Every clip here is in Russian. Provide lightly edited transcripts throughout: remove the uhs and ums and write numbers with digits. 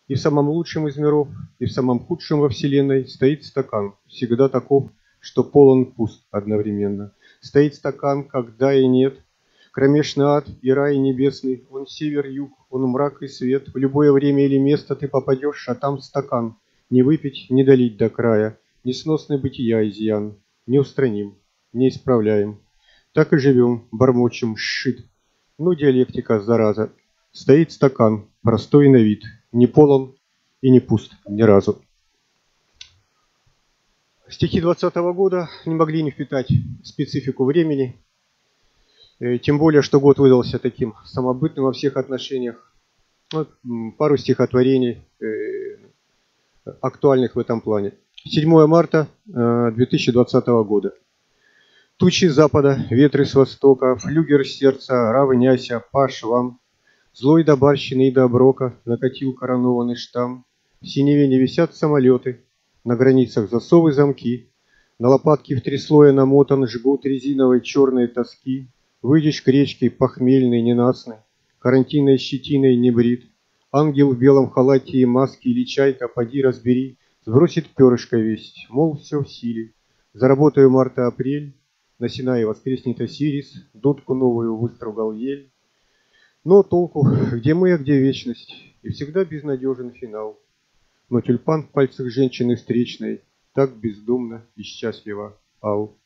И в самом лучшем из миров, и в самом худшем во Вселенной стоит стакан, всегда таков, что полон пуст одновременно. Стоит стакан, когда и нет, кромешный ад и рай небесный, он север-юг, он мрак и свет. В любое время или место ты попадешь, а там стакан. Не выпить, не долить до края, несносный бытия изъян, не устраним, не исправляем. Так и живем, бормочем, шит. Ну, диалектика, зараза. Стоит стакан, простой на вид, не полон и не пуст ни разу. Стихи 20-го года не могли не впитать специфику времени, тем более, что год выдался таким самобытным во всех отношениях. Вот пару стихотворений, актуальных в этом плане. 7 марта 2020 года. Тучи с запада, ветры с востока, флюгер сердца, равняйся по швам. Злой до барщины и до оброка накатил коронованный штамм. В синеве не висят самолеты, на границах засовы замки. На лопатки в 3 слоя намотан жгут резиновой черной тоски. Выйдешь к речке похмельный, ненастный, карантинной щетиной не брит. Ангел в белом халате и маске или чайка, поди разбери, сбросит перышко весть, мол, все в силе. Заработаю марта-апрель, на Синае воскреснет Осирис, дудку новую выстругал ель. Но толку, где мы, а где вечность, и всегда безнадежен финал. Но тюльпан в пальцах женщины встречной так бездумно и счастливо ал.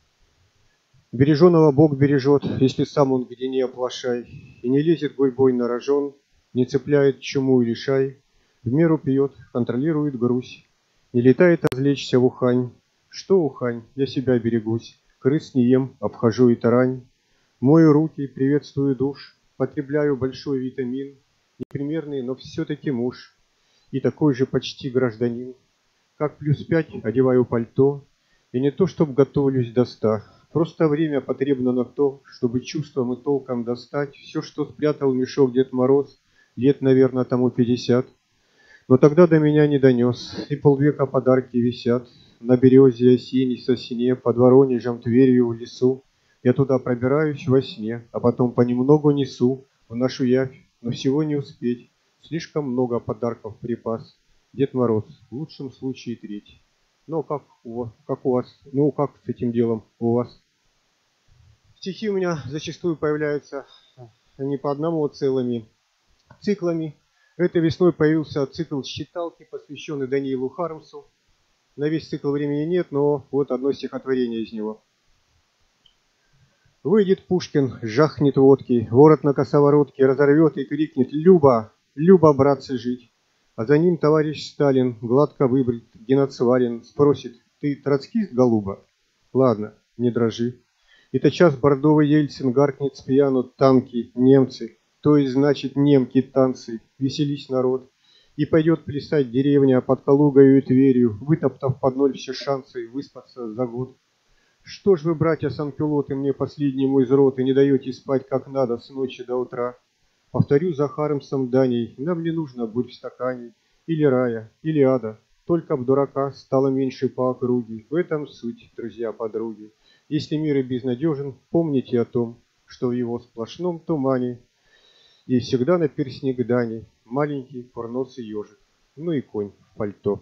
Береженого Бог бережет, если сам он где не оплошай, и не лезет гурьбой на рожон, не цепляет чуму и лишай, в меру пьет, контролирует грусть, не летает развлечься в Ухань. Что Ухань, я себя берегусь, крыс не ем, обхожу и тарань. Мою руки, приветствую душ, потребляю большой витамин, непримерный, но все-таки муж, и такой же почти гражданин. Как +5 одеваю пальто, и не то, чтоб готовлюсь до 100, просто время потребно на то, чтобы чувством и толком достать все, что спрятал в мешок Дед Мороз, лет, наверное, тому 50. Но тогда до меня не донес, и полвека подарки висят на березе осенней сосне, под Воронежем, Тверью, в лесу. Я туда пробираюсь во сне, а потом понемногу несу в нашу явь, но всего не успеть. Слишком много подарков припас. Дед Мороз, в лучшем случае треть. Но как у вас? Ну, как с этим делом у вас? Стихи у меня зачастую появляются не по одному, а целыми циклами. Этой весной появился цикл «Считалки», посвященный Даниилу Хармсу. На весь цикл времени нет, но вот одно стихотворение из него. Выйдет Пушкин, жахнет водки, ворот на косоворотке разорвет и крикнет: «Люба, Люба, братцы, жить!» А за ним товарищ Сталин, гладко выбрит, геноцвален, спросит: «Ты троцкист, голуба?» «Ладно, не дрожи». И тотчас бордовый Ельцин гаркнет с пьяну: «Танки, немцы, то есть, значит, немки, танцы, веселись, народ!» И пойдет плясать деревня под Калугою и Тверью, вытоптав под ноль все шансы выспаться за год. Что ж вы, братья санкюлоты, мне последнему из роты не даете спать как надо с ночи до утра? Повторю за Хармсом Даней, нам не нужно быть в стакане, или рая, или ада, только б дурака стало меньше по округе. В этом суть, друзья-подруги. Если мир и безнадежен, помните о том, что в его сплошном тумане и всегда на перстне Гдани маленький курносый ежик, ну и конь в пальто.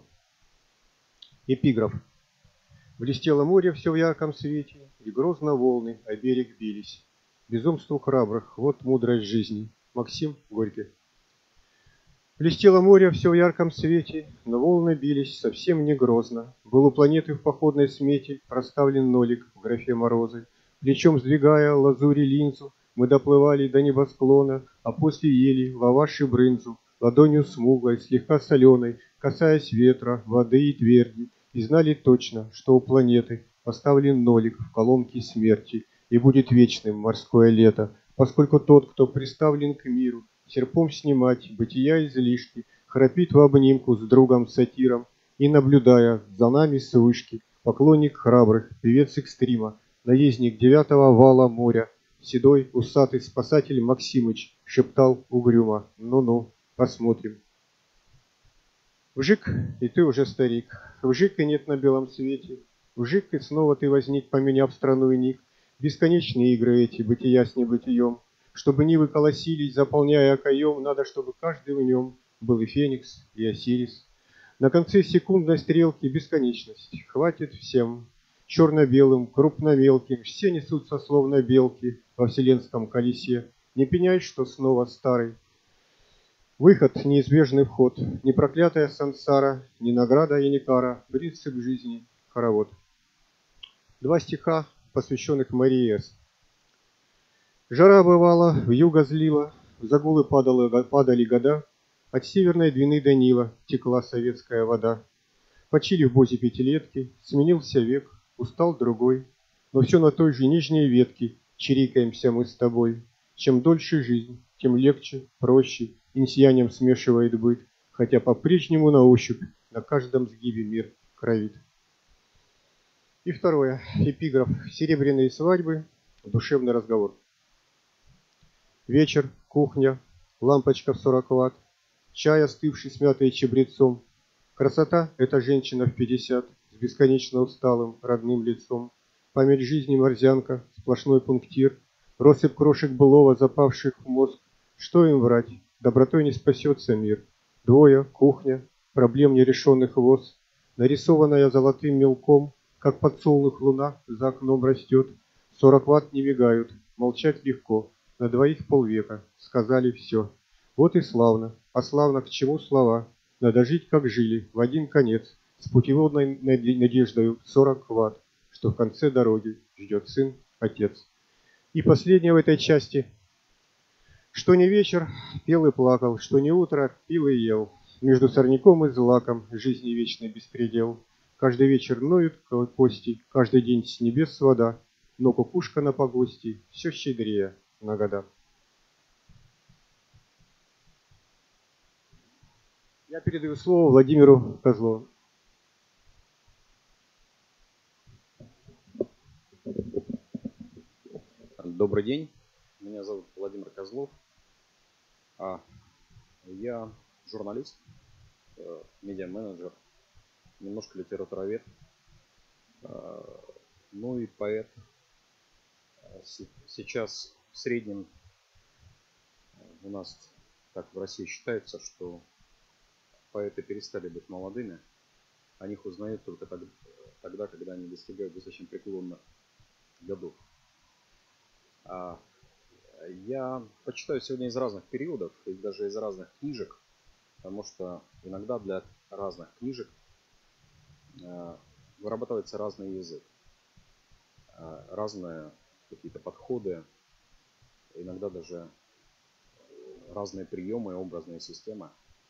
Эпиграф. Блестело море все в ярком свете, и грозно волны о берег бились. Безумству храбрых, вот мудрость жизни. Максим Горький. Блестело море все в ярком свете, но волны бились совсем не грозно. Был у планеты в походной смете проставлен нолик в графе морозы. Плечом сдвигая лазури линзу, мы доплывали до небосклона, а после ели лаваш и брынзу, ладонью смуглой, слегка соленой, касаясь ветра, воды и тверди, и знали точно, что у планеты поставлен нолик в колонке смерти, и будет вечным морское лето, поскольку тот, кто приставлен к миру, серпом снимать бытия излишки, храпит в обнимку с другом-сатиром и, наблюдая за нами с вышки, поклонник храбрых, певец экстрима, наездник 9-го вала моря, седой усатый спасатель Максимыч шептал угрюмо: «Ну-ну, посмотрим». Вжик, и ты уже старик, вжик, и нет на белом свете, вжик, и снова ты возник, поменяв страну и ник. Бесконечные игры эти, бытия с небытием. Чтобы нивы колосились, заполняя окоем, надо, чтобы каждый в нем был и Феникс, и Осирис. На конце секундной стрелки бесконечность. Хватит всем. Черно-белым, крупно-мелким, все несутся словно белки во вселенском колесе. Не пеняй, что снова старый. Выход – неизбежный вход. Не проклятая сансара, не награда и не кара. Принцип жизни – хоровод. 2 стиха, посвященных Марии С. Жара бывала, вьюга злила, в загулы падали года, от Северной Двины до Нила текла советская вода. Почили в бозе пятилетки, сменился век, устал другой, но все на той же нижней ветке чирикаемся мы с тобой. Чем дольше жизнь, тем легче, проще, инсиянем смешивает быт, хотя по-прежнему на ощупь на каждом сгибе мир кровит. И второе, эпиграф «Серебряные свадьбы», душевный разговор. Вечер, кухня, лампочка в 40 ватт, чай, остывший с мятой и чабрецом. Красота – это женщина в 50 с бесконечно усталым родным лицом. Память жизни морзянка, сплошной пунктир, россыпь крошек былого, запавших в мозг. Что им врать? Добротой не спасется мир. Двое, кухня, проблем нерешенных воз, нарисованная золотым мелком, как подсолнух луна за окном растет. 40 ватт не мигают, молчать легко. На двоих полвека сказали все. Вот и славно. А славно к чему слова? Надо жить, как жили, в один конец, с путеводной надеждою 40 ватт, что в конце дороги ждет сын, отец. И последнее в этой части. Что не вечер, пел и плакал, что не утро, пил и ел. Между сорняком и злаком жизни вечный беспредел. Каждый вечер ноют кости, каждый день с небес вода, но кукушка на погости все щедрее на года. Я передаю слово Владимиру Козлову. Добрый день, меня зовут Владимир Козлов. Я журналист, медиа-менеджер, немножко литературовед, ну и поэт. Сейчас в среднем у нас так в России считается, что поэты перестали быть молодыми. О них узнают только тогда, когда они достигают достаточно преклонных годов. Я почитаю сегодня из разных периодов и даже из разных книжек, потому что иногда для разных книжек вырабатывается разный язык, разные какие-то подходы, иногда даже разные приемы и образные системы.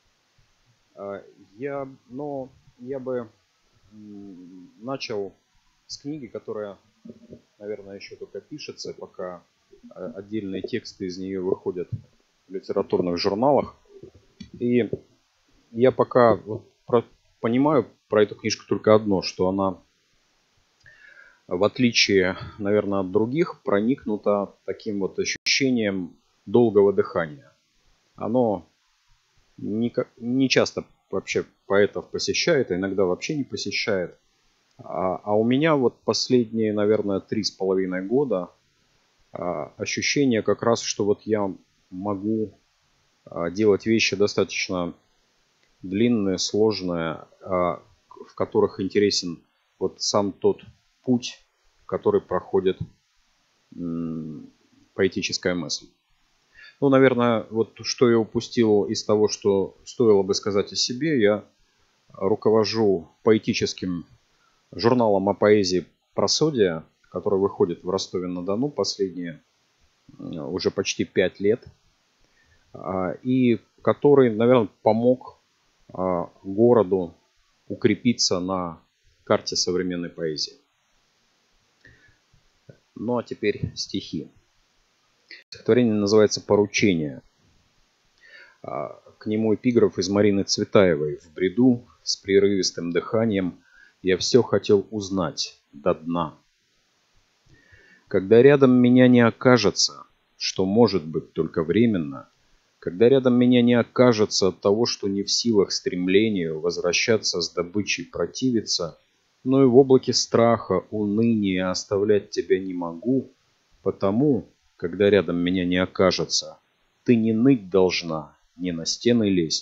Я бы начал с книги, которая, наверное, еще только пишется, пока отдельные тексты из нее выходят в литературных журналах. И я пока понимаю про эту книжку только одно, что она, в отличие, наверное, от других, проникнута таким вот ощущением долгого дыхания. Оно не часто вообще поэтов посещает, а иногда вообще не посещает. А у меня вот последние, наверное, 3,5 года ощущение как раз, что вот я могу делать вещи достаточно длинные, сложные, в которых интересен вот сам тот путь, который проходит поэтическая мысль. Ну, наверное, вот что я упустил из того, что стоило бы сказать о себе, я руковожу поэтическим журналом о поэзии «Просодия», который выходит в Ростове-на-Дону последние уже почти 5 лет, и который, наверное, помог городу укрепиться на карте современной поэзии. Ну а теперь стихи. Стихотворение называется «Поручение». К нему эпиграф из Марины Цветаевой. В бреду с прерывистым дыханием я все хотел узнать до дна. Когда рядом меня не окажется, что может быть только временно, когда рядом меня не окажется от того, что не в силах стремлению возвращаться с добычей противиться, но и в облаке страха, уныния оставлять тебя не могу, потому, когда рядом меня не окажется, ты не ныть должна, не на стены лезть,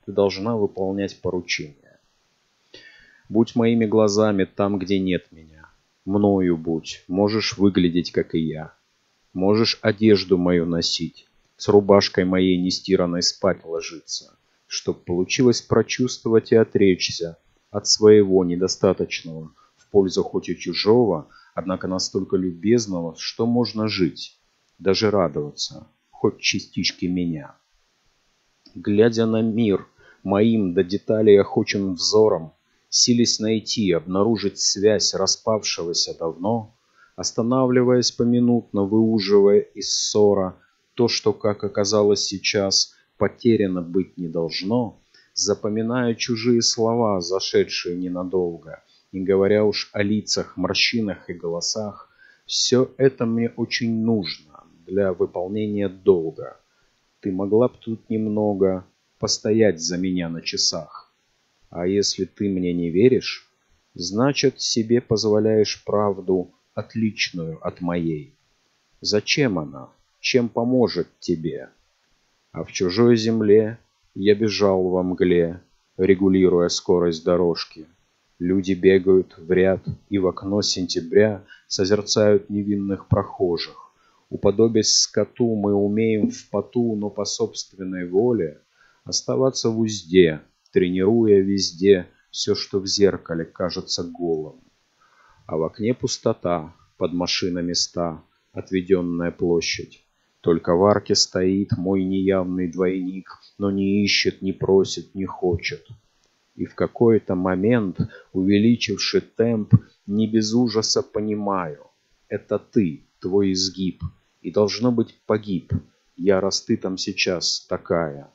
ты должна выполнять поручения. Будь моими глазами там, где нет меня. Мною будь, можешь выглядеть, как и я. Можешь одежду мою носить, с рубашкой моей нестиранной спать ложиться, чтоб получилось прочувствовать и отречься от своего недостаточного, в пользу хоть и чужого, однако настолько любезного, что можно жить, даже радоваться, хоть частички меня. Глядя на мир моим до деталей охочим взором, силясь найти, обнаружить связь распавшегося давно, останавливаясь поминутно, выуживая из ссора то, что, как оказалось сейчас, потеряно быть не должно, запоминая чужие слова, зашедшие ненадолго, не говоря уж о лицах, морщинах и голосах, все это мне очень нужно для выполнения долга. Ты могла б тут немного постоять за меня на часах. А если ты мне не веришь, значит, себе позволяешь правду отличную от моей. Зачем она? Чем поможет тебе? А в чужой земле я бежал во мгле, регулируя скорость дорожки. Люди бегают в ряд и в окно сентября созерцают невинных прохожих. Уподобясь скоту, мы умеем в поту, но по собственной воле оставаться в узде, тренируя везде все, что в зеркале кажется голым. А в окне пустота, под машинами ста, отведенная площадь. Только в арке стоит мой неявный двойник, но не ищет, не просит, не хочет. И в какой-то момент, увеличивший темп, не без ужаса понимаю, это ты, твой изгиб, и должно быть погиб, я, раз ты там сейчас такая.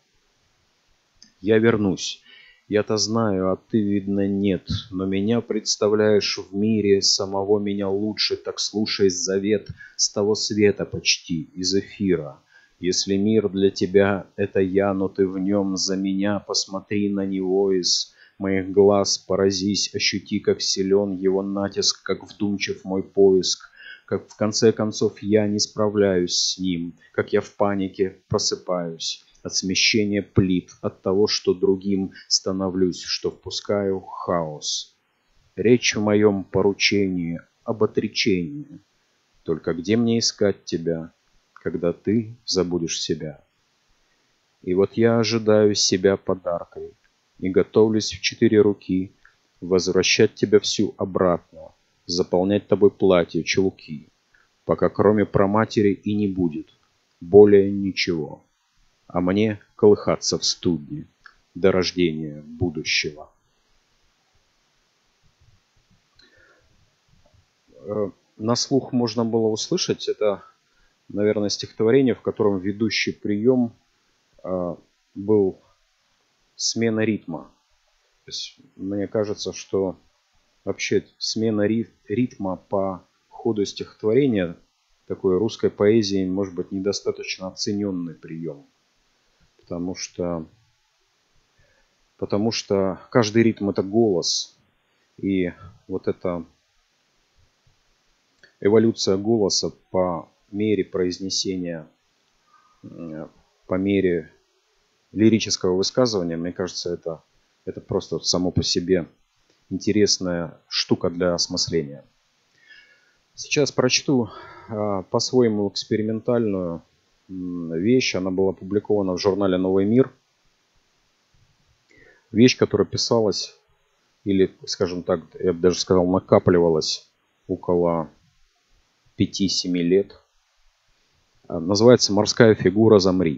Я вернусь. Я-то знаю, а ты, видно, нет, но меня представляешь в мире, самого меня лучше, так слушай завет с того света почти, из эфира. Если мир для тебя — это я, но ты в нем за меня, посмотри на него из моих глаз, поразись, ощути, как силен его натиск, как вдумчив мой поиск, как в конце концов я не справляюсь с ним, как я в панике просыпаюсь. От смещения плит, от того, что другим становлюсь, что впускаю хаос. Речь в моем поручении об отречении. Только где мне искать тебя, когда ты забудешь себя? И вот я ожидаю себя подаркой и готовлюсь в 4 руки возвращать тебя всю обратно, заполнять тобой платье, чулки, пока кроме праматери и не будет более ничего. А мне колыхаться в студне до рождения будущего. На слух можно было услышать, это, наверное, стихотворение, в котором ведущий прием был смена ритма. То есть, мне кажется, что вообще смена ритма по ходу стихотворения такой русской поэзии, может быть, недостаточно оцененный прием. Потому что каждый ритм — это голос. И вот эта эволюция голоса по мере произнесения, по мере лирического высказывания, мне кажется, это просто само по себе интересная штука для осмысления. Сейчас прочту по-своему экспериментальную вещь. Она была опубликована в журнале «Новый мир». Вещь, которая писалась, или, скажем так, я бы даже сказал, накапливалась около 5-7 лет. Называется «Морская фигура, замри».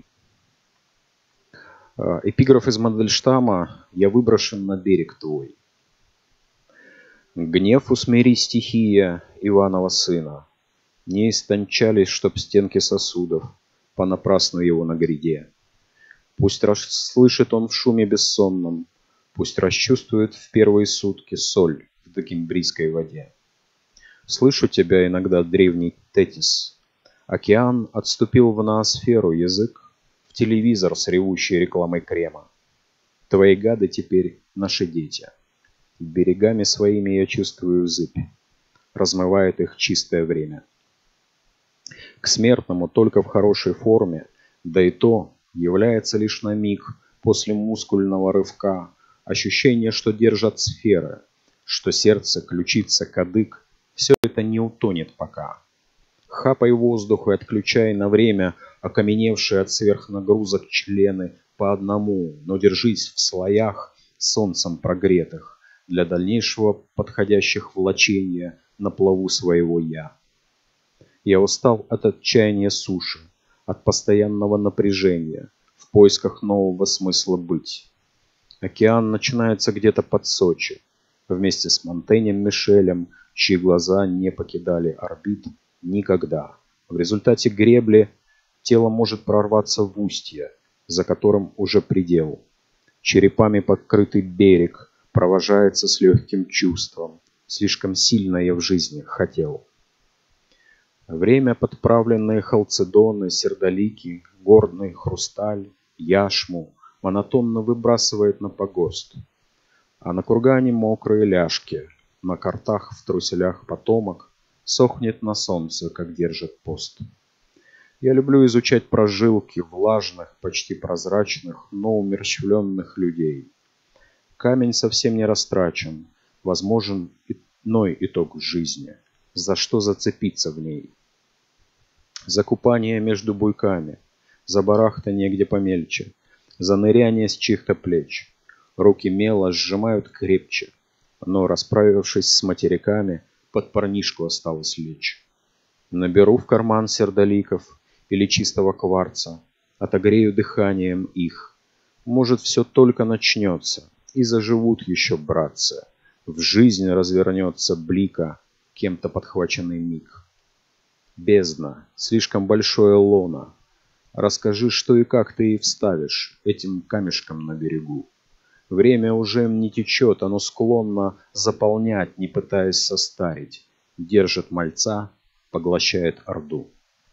Эпиграф из Мандельштама: «Я выброшен на берег твой». Гнев усмири, стихия Иванова сына. Не истончались, чтоб стенки сосудов понапрасну его на гряде. Пусть расслышит он в шуме бессонном, пусть расчувствует в первые сутки соль в докембрийской воде. Слышу тебя иногда, древний Тетис. Океан отступил в ноосферу, язык в телевизор с ревущей рекламой крема. Твои гады теперь наши дети. Берегами своими я чувствую зыбь, размывает их чистое время. К смертному только в хорошей форме, да и то является лишь на миг, после мускульного рывка, ощущение, что держат сферы, что сердце, ключица, кадык – все это не утонет пока. Хапай воздух и отключай на время окаменевшие от сверхнагрузок члены по одному, но держись в слоях солнцем прогретых для дальнейшего подходящих влачения на плаву своего «я». Я устал от отчаяния суши, от постоянного напряжения, в поисках нового смысла быть. Океан начинается где-то под Сочи, вместе с Монтенем Мишелем, чьи глаза не покидали орбит никогда. В результате гребли тело может прорваться в устье, за которым уже предел. Черепами покрытый берег провожается с легким чувством. Слишком сильно я в жизни хотел. Время подправленные халцедоны, сердолики, горный хрусталь, яшму монотонно выбрасывает на погост. А на кургане мокрые ляжки, на картах в труселях потомок сохнет на солнце, как держит пост. Я люблю изучать прожилки влажных, почти прозрачных, но умерщвленных людей. Камень совсем не растрачен, возможен иной итог жизни. За что зацепиться в ней? За купание между буйками, за барахтание где помельче, за ныряние с чьих-то плеч. Руки мело сжимают крепче, но, расправившись с материками, под парнишку осталось лечь. Наберу в карман сердоликов или чистого кварца, отогрею дыханием их. Может, все только начнется, и заживут еще братцы. В жизнь развернется блика кем-то подхваченный миг. Бездна, слишком большое лоно. Расскажи, что и как ты ей вставишь этим камешком на берегу. Время уже не течет, оно склонно заполнять, не пытаясь состарить. Держит мальца, поглощает орду.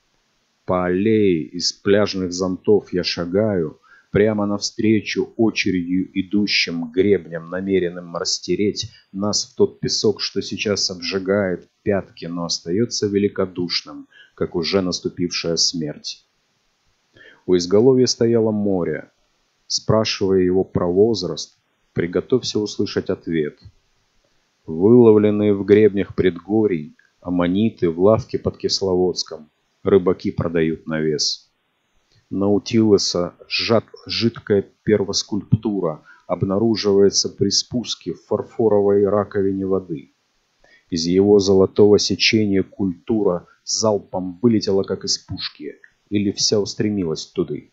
По аллее из пляжных зонтов я шагаю, прямо навстречу очередью идущим гребням, намеренным растереть нас в тот песок, что сейчас обжигает пятки, но остается великодушным, как уже наступившая смерть. У изголовья стояло море. Спрашивая его про возраст, приготовься услышать ответ. Выловленные в гребнях предгорий аммониты в лавке под Кисловодском рыбаки продают на вес. Наутилуса жидкая первоскульптура обнаруживается при спуске в фарфоровой раковине воды. Из его золотого сечения культура залпом вылетела, как из пушки, или вся устремилась туды.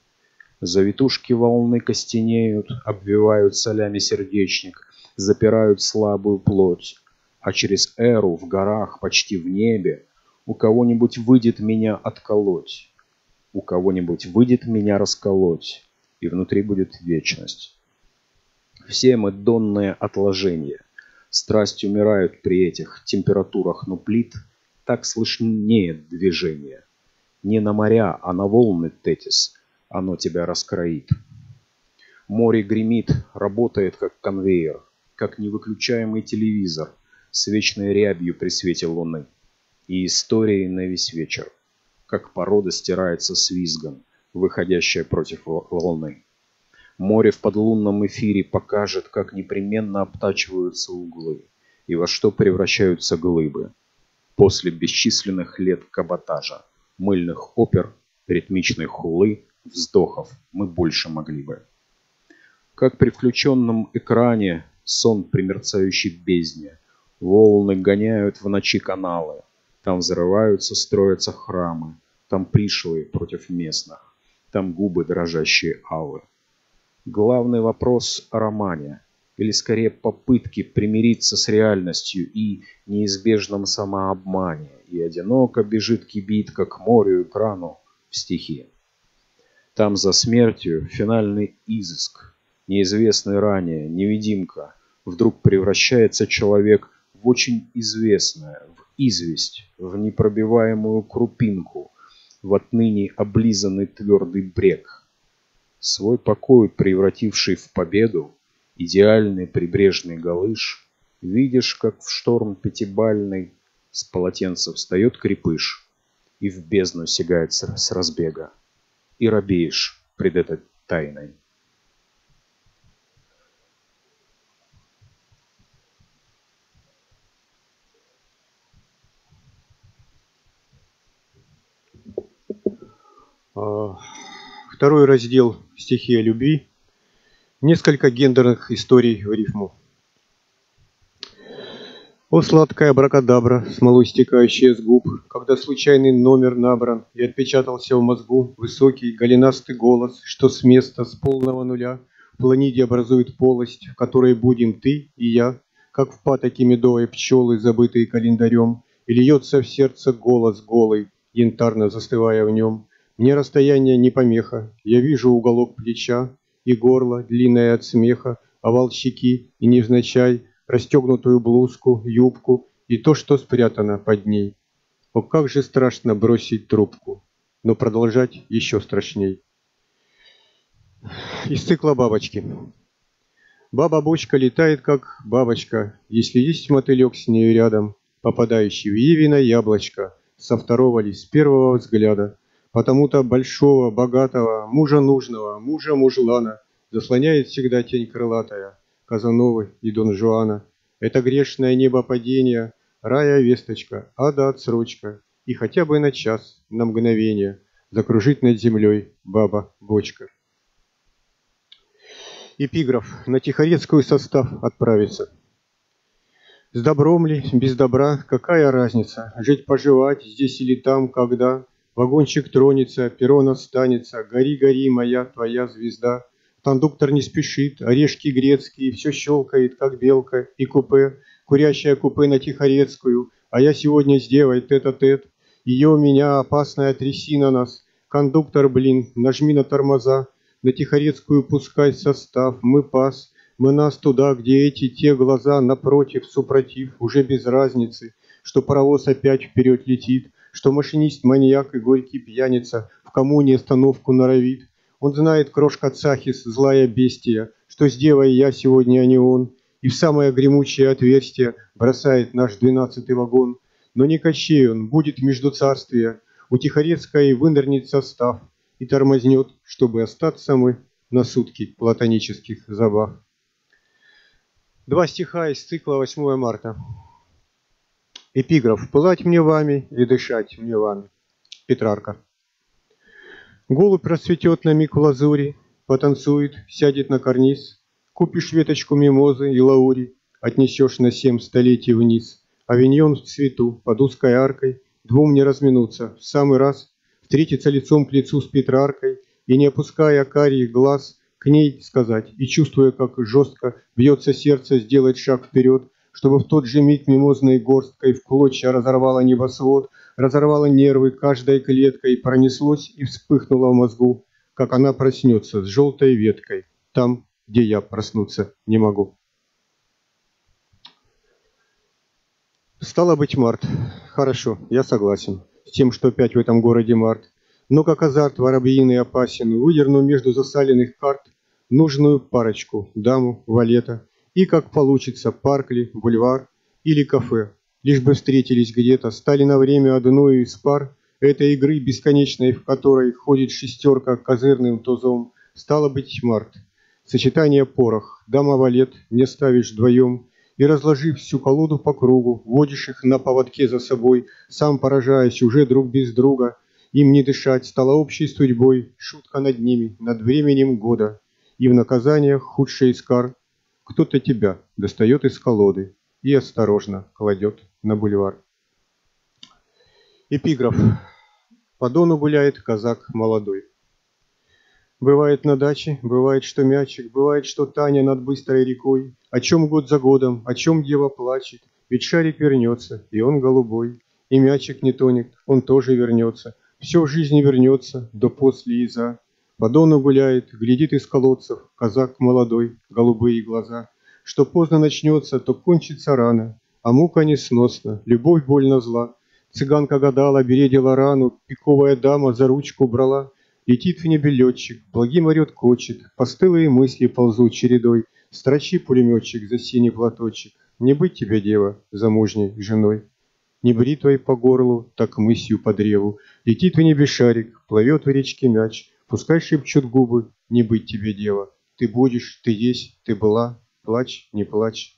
Завитушки волны костенеют, обвивают солями сердечник, запирают слабую плоть, а через эру в горах, почти в небе, у кого-нибудь выйдет меня отколоть. У кого-нибудь выйдет меня расколоть, и внутри будет вечность. Все мы донные отложения. Страсть умирают при этих температурах, но плит так слышнее движение. Не на моря, а на волны, Тетис, оно тебя раскроит. Море гремит, работает как конвейер, как невыключаемый телевизор с вечной рябью при свете луны и историей на весь вечер, как порода стирается с визгом, выходящая против волны. Море в подлунном эфире покажет, как непременно обтачиваются углы и во что превращаются глыбы. После бесчисленных лет каботажа, мыльных опер, ритмичной хулы, вздохов мы больше могли бы. Как при включенном экране сон при мерцающей бездне, волны гоняют в ночи каналы, там взрываются, строятся храмы, там пришлые против местных, там губы дрожащие аллы. Главный вопрос о романе, или скорее попытке примириться с реальностью и неизбежном самообмане, и одиноко бежит кибитка к морю и крану в стихи. Там за смертью финальный изыск, неизвестный ранее, невидимка, вдруг превращается человек в очень известное, в известь, в непробиваемую крупинку, в отныне облизанный твердый брег. Свой покой, превративший в победу, идеальный прибрежный галыш, видишь, как в шторм пятибальный с полотенца встает крепыш и в бездну сигает с разбега, и робеешь пред этой тайной. Второй раздел «Стихия любви». Несколько гендерных историй в рифму. О, сладкая абракадабра, смолой стекающая с губ, когда случайный номер набран и отпечатался в мозгу высокий голенастый голос, что с места, с полного нуля в планиде образует полость, в которой будем ты и я, как в патоке медовой пчелы, забытые календарем, и льется в сердце голос голый, янтарно застывая в нем. Мне расстояние не помеха, я вижу уголок плеча и горло, длинное от смеха, овал щеки и невзначай расстегнутую блузку, юбку и то, что спрятано под ней. О, как же страшно бросить трубку, но продолжать еще страшней. Из цикла «Бабочки». Баба-бочка летает, как бабочка, если есть мотылек с нею рядом, попадающий в Евино яблочко, со второго ли, с первого взгляда. Потому-то большого, богатого, мужа нужного, мужа мужлана заслоняет всегда тень крылатая Казановы и Дон Жуана. Это грешное небопадение, рая весточка, ада отсрочка, и хотя бы на час, на мгновение закружить над землей баба-бочка. Эпиграф. На Тихорецкую состав отправится. С добром ли, без добра, какая разница? Жить-поживать здесь или там, когда вагончик тронется, перрон останется, гори, гори, моя, твоя звезда. Кондуктор не спешит, орешки грецкие, все щелкает, как белка, и купе, курящее купе на Тихорецкую, а я сегодня с девой тет-а-тет. Ее у меня опасная трясина нас. Кондуктор, блин, нажми на тормоза, на Тихорецкую пускай состав, мы пас. Мы нас туда, где эти, те глаза, напротив, супротив, уже без разницы, что паровоз опять вперед летит, что машинист маньяк и горький пьяница в коммуне остановку норовит. Он знает, крошка Цахис, злая бестия, что с девой я сегодня, а не он, и в самое гремучее отверстие бросает наш 12-й вагон. Но не Кощей он, будет междуцарствие, у Тихорецкой вынырнет состав и тормознет, чтобы остаться мы на сутки платонических забав. Два стиха из цикла 8 марта. Эпиграф. «Пылать мне вами и дышать мне вами». Петрарка. Голубь расцветет на миг в лазури, потанцует, сядет на карниз. Купишь веточку мимозы и лаури, отнесешь на 7 столетий вниз. Авиньон в цвету, под узкой аркой, двум не разминуться, в самый раз встретиться лицом к лицу с Петраркой и, не опуская карих глаз, к ней сказать, и чувствуя, как жестко бьется сердце, сделать шаг вперед, чтобы в тот же миг мимозной горсткой в клочья разорвало небосвод, разорвало нервы каждой клеткой, пронеслось и вспыхнуло в мозгу, как она проснется с желтой веткой, там, где я проснуться не могу. Стало быть, март. Хорошо, я согласен с тем, что опять в этом городе март. Но как азарт воробьиный опасен, выдерну между засаленных карт нужную парочку, даму, валета, и как получится, парк ли, бульвар или кафе, лишь бы встретились где-то, стали на время одной из пар этой игры бесконечной, в которой ходит шестерка козырным тузом. Стало быть, март. Сочетание порох, дама-валет, не ставишь вдвоем, и, разложив всю колоду по кругу, водишь их на поводке за собой, сам поражаясь уже друг без друга. Им не дышать стало общей судьбой, шутка над ними, над временем года. И в наказаниях худший из кар кто-то тебя достает из колоды и осторожно кладет на бульвар. Эпиграф. По дону гуляет казак молодой. Бывает на даче, бывает, что мячик, бывает, что Таня над быстрой рекой. О чем год за годом, о чем дева плачет, ведь шарик вернется, и он голубой. И мячик не тонет, он тоже вернется. Все в жизни вернется, до после и за. По дону гуляет, глядит из колодцев, казак молодой, голубые глаза. Что поздно начнется, то кончится рано, а мука несносна, любовь больно зла. Цыганка гадала, бередила рану, пиковая дама за ручку брала. Летит в небе летчик, благим орет кочет, постылые мысли ползут чередой. Строчи, пулеметчик, за синий платочек, не быть тебе, дева, замужней женой. Не бритвой по горлу, так мысью по древу. Летит в небе шарик, плывет в речке мяч. Пускай шепчут губы, не быть тебе, дева. Ты будешь, ты есть, ты была, плачь, не плачь.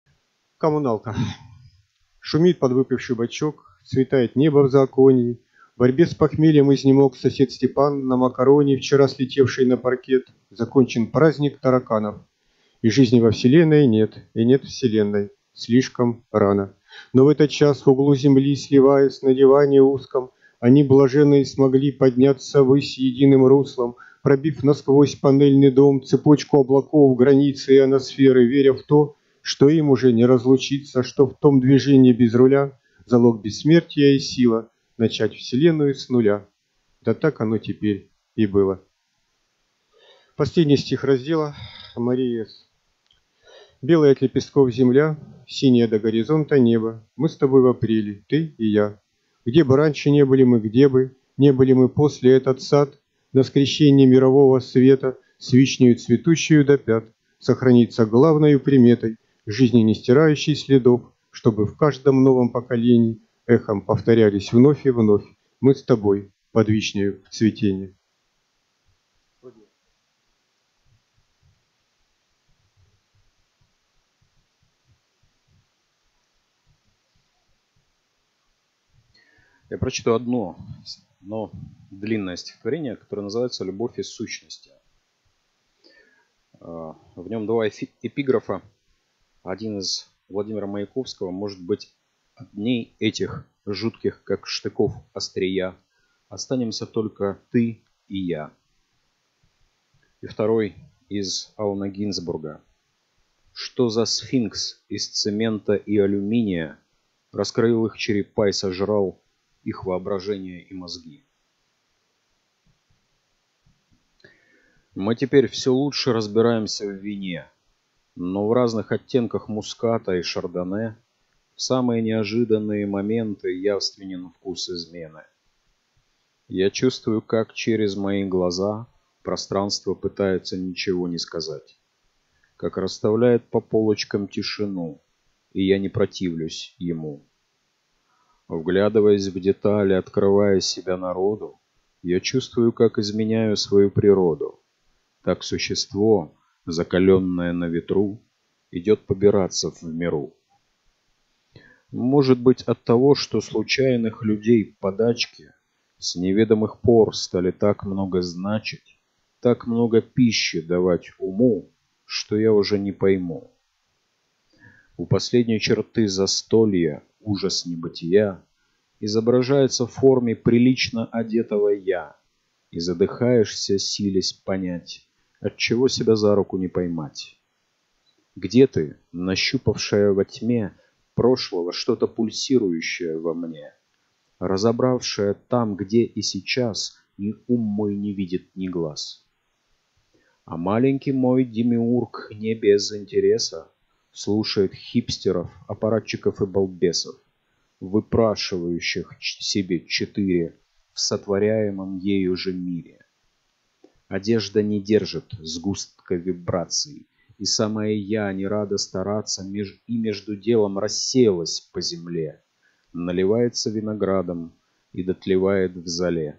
Коммуналка. Шумит подвыпивший бачок, цветает небо в законе. В борьбе с похмельем изнемог сосед Степан на макароне, вчера слетевший на паркет. Закончен праздник тараканов. И жизни во вселенной нет, и нет вселенной. Слишком рано. Но в этот час в углу земли, сливаясь на диване узком, они блаженные смогли подняться ввысь единым руслом, пробив насквозь панельный дом, цепочку облаков, границы ионосферы, веря в то, что им уже не разлучиться, что в том движении без руля залог бессмертия и сила начать вселенную с нуля. Да так оно теперь и было. Последний стих раздела Мария С. Белая от лепестков земля, синяя до горизонта небо. Мы с тобой в апреле, ты и я. Где бы раньше не были мы, где бы не были мы после этот сад, на скрещении мирового света с вишнею цветущую до пят, сохранится главною приметой жизни, не стирающей следов, чтобы в каждом новом поколении эхом повторялись вновь и вновь. Мы с тобой под вишнею в цветении. Я прочитаю одно, но длинное стихотворение, которое называется «Любовь из сущности». В нем два эпиграфа. Один из Владимира Маяковского, может быть, от дней этих жутких, как штыков острия, останемся только ты и я. И второй из Алана Гинзбурга. Что за сфинкс из цемента и алюминия раскрыл их черепа и сожрал их воображение и мозги. Мы теперь все лучше разбираемся в вине, но в разных оттенках муската и шардоне в самые неожиданные моменты явственен вкус измены. Я чувствую, как через мои глаза пространство пытается ничего не сказать, как расставляет по полочкам тишину, и я не противлюсь ему. Вглядываясь в детали, открывая себя народу, я чувствую, как изменяю свою природу. Так существо, закаленное на ветру, идет побираться в миру. Может быть, от того, что случайных людей подачки с неведомых пор стали так много значить, так много пищи давать уму, что я уже не пойму. У последней черты застолья ужас небытия изображается в форме прилично одетого «я», и задыхаешься, силясь понять, отчего себя за руку не поймать. Где ты, нащупавшая во тьме прошлого что-то пульсирующее во мне, разобравшая там, где и сейчас ни ум мой не видит, ни глаз? А маленький мой демиург не без интереса слушает хипстеров, аппаратчиков и балбесов, выпрашивающих себе 4 в сотворяемом ею же мире. Одежда не держит сгустка вибраций, и самое я не рада стараться, и между делом рассеялась по земле, наливается виноградом и дотлевает в золе.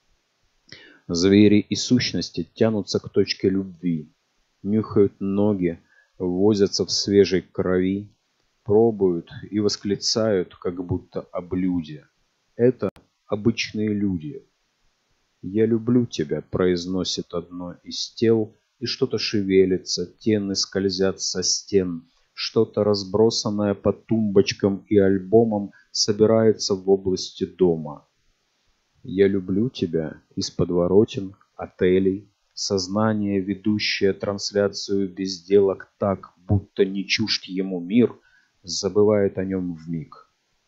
Звери и сущности тянутся к точке любви, нюхают ноги, возятся в свежей крови, пробуют и восклицают, как будто о блюде. Это обычные люди. «Я люблю тебя», — произносит одно из тел, и что-то шевелится, тены скользят со стен, что-то разбросанное по тумбочкам и альбомам собирается в области дома. «Я люблю тебя» из подворотен, отелей, сознание, ведущее трансляцию безделок так, будто не чужд ему мир, забывает о нем вмиг.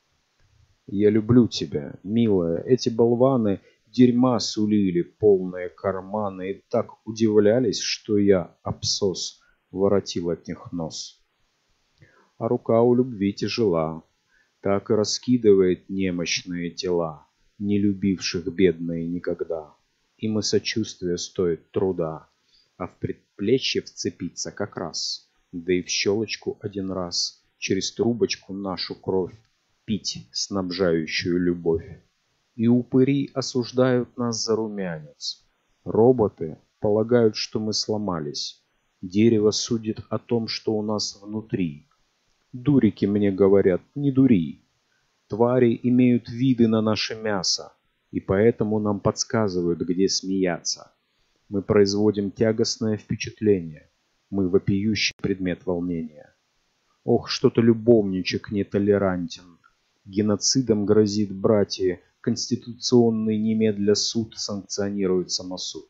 «Я люблю тебя, милая», эти болваны дерьма сулили полные карманы и так удивлялись, что я, абсос, воротил от них нос. А рука у любви тяжела, так и раскидывает немощные тела, не любивших бедные никогда. Им и сочувствие стоит труда, а в предплечье вцепиться как раз, да и в щелочку один раз, через трубочку нашу кровь пить, снабжающую любовь. И упыри осуждают нас за румянец. Роботы полагают, что мы сломались. Дерево судит о том, что у нас внутри. Дурики мне говорят, не дури. Твари имеют виды на наше мясо. и поэтому нам подсказывают, где смеяться. Мы производим тягостное впечатление, мы вопиющий предмет волнения. Ох, что-то любовничек нетолерантен, геноцидом грозит, братья, конституционный немедля суд санкционирует самосуд.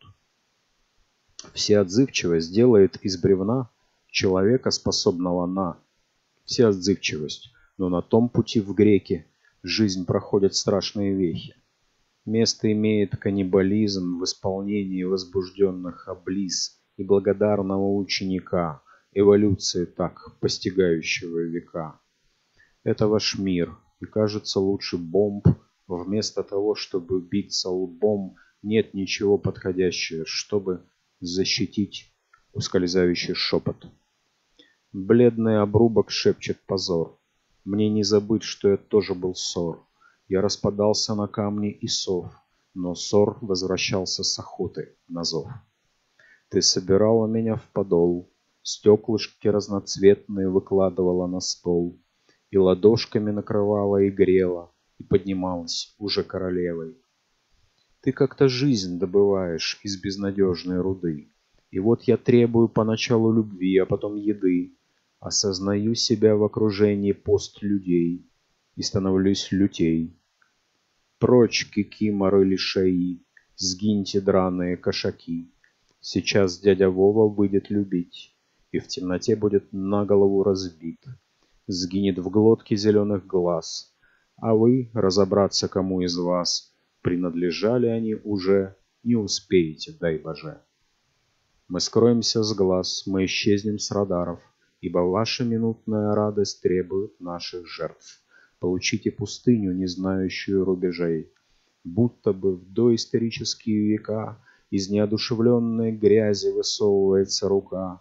Всеотзывчивость делает из бревна человека, способного на всеотзывчивость, но на том пути в греки жизнь проходит страшные вехи. Место имеет каннибализм в исполнении возбужденных облиз и благодарного ученика, эволюции так постигающего века. Это ваш мир, и кажется лучше бомб. Вместо того, чтобы биться лбом, нет ничего подходящего, чтобы защитить ускользающий шепот. Бледный обрубок шепчет позор. Мне не забыть, что я тоже был сор. Я распадался на камни и сов, но сор возвращался с охоты на зов. Ты собирала меня в подол, стеклышки разноцветные выкладывала на стол, и ладошками накрывала и грела, и поднималась уже королевой. Ты как-то жизнь добываешь из безнадежной руды, и вот я требую поначалу любви, а потом еды, осознаю себя в окружении постлюдей и становлюсь лютей. Прочь, кикиморы лишаи, сгиньте драные кошаки. Сейчас дядя Вова выйдет любить, и в темноте будет на голову разбит. Сгинет в глотке зеленых глаз, а вы разобраться, кому из вас принадлежали они уже, не успеете, дай Боже. Мы скроемся с глаз, мы исчезнем с радаров, ибо ваша минутная радость требует наших жертв. Получите пустыню, не знающую рубежей, будто бы в доисторические века из неодушевленной грязи высовывается рука,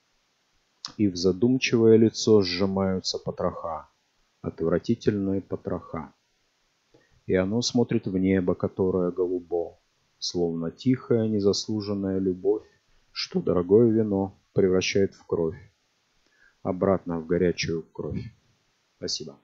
и в задумчивое лицо сжимаются потроха, отвратительные потроха. И оно смотрит в небо, которое голубо, словно тихая незаслуженная любовь, что дорогое вино превращает в кровь, обратно в горячую кровь. Спасибо.